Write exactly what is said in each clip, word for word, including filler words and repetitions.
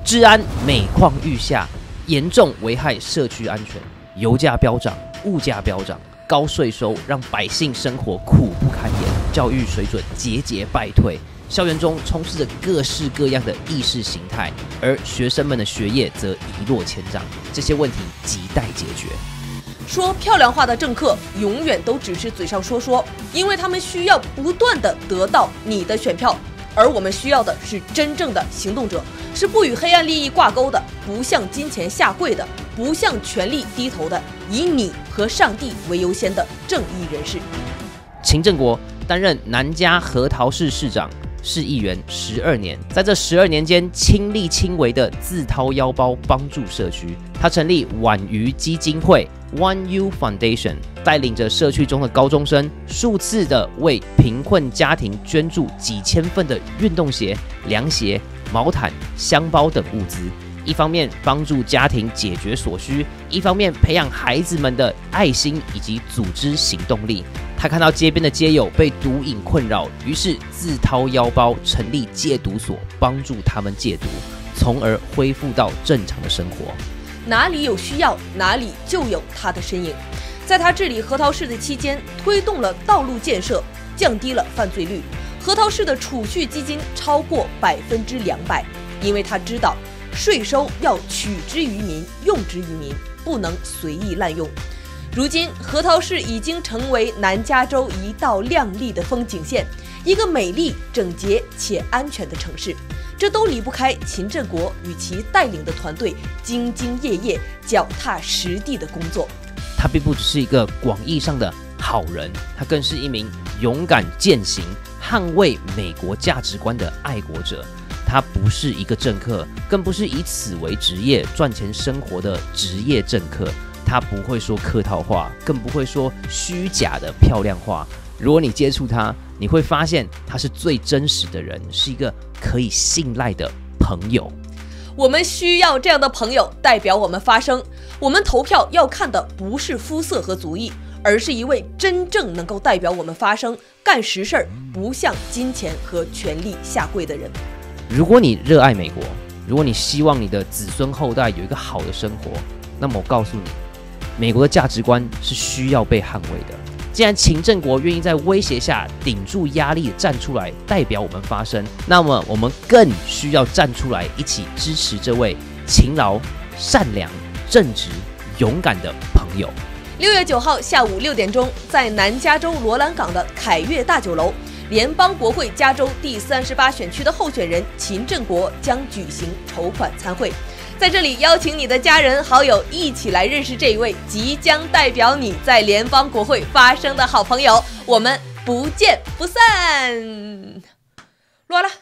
治安每况愈下，严重危害社区安全，油价飙涨，物价飙涨，高税收让百姓生活苦不堪言，教育水准节节败退，校园中充斥着各式各样的意识形态，而学生们的学业则一落千丈，这些问题亟待解决。 说漂亮话的政客永远都只是嘴上说说，因为他们需要不断的得到你的选票，而我们需要的是真正的行动者，是不与黑暗利益挂钩的，不向金钱下跪的，不向权力低头的，以你和上帝为优先的正义人士。 秦正国担任南加核桃市市长、市议员十二年，在这十二年间，亲力亲为的自掏腰包帮助社区。他成立婉瑜基金会 （One U Foundation）， 带领着社区中的高中生，数次的为贫困家庭捐助几千份的运动鞋、凉鞋、毛毯、香包等物资。一方面帮助家庭解决所需，一方面培养孩子们的爱心以及组织行动力。他看到街边的街友被毒瘾困扰，于是自掏腰包成立戒毒所，帮助他们戒毒，从而恢复到正常的生活。 哪里有需要，哪里就有他的身影。在他治理核桃市的期间，推动了道路建设，降低了犯罪率。核桃市的储蓄基金超过百分之两百，因为他知道税收要取之于民，用之于民，不能随意滥用。如今，核桃市已经成为南加州一道亮丽的风景线，一个美丽、整洁且安全的城市。这都离不开秦振国与其带领的团队兢兢业业、脚踏实地的工作。 他并不只是一个广义上的好人，他更是一名勇敢践行、捍卫美国价值观的爱国者。他不是一个政客，更不是以此为职业赚钱生活的职业政客。他不会说客套话，更不会说虚假的漂亮话。如果你接触他，你会发现他是最真实的人，是一个可以信赖的朋友。 我们需要这样的朋友代表我们发声。我们投票要看的不是肤色和族裔，而是一位真正能够代表我们发声、干实事儿、不向金钱和权力下跪的人。 如果你热爱美国，如果你希望你的子孙后代有一个好的生活，那么我告诉你，美国的价值观是需要被捍卫的。既然秦振国愿意在威胁下顶住压力站出来代表我们发声，那么我们更需要站出来一起支持这位勤劳、善良、正直、勇敢的朋友。 六月九号下午六点钟，在南加州罗兰港的凯悦大酒楼，联邦国会加州第三十八选区的候选人秦振国将举行筹款参会。在这里邀请你的家人好友一起来认识这一位即将代表你在联邦国会发声的好朋友，我们不见不散。录了。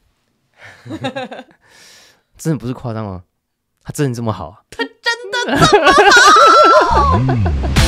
真的不是夸张吗？他真的这么好啊？ 他真的这么好。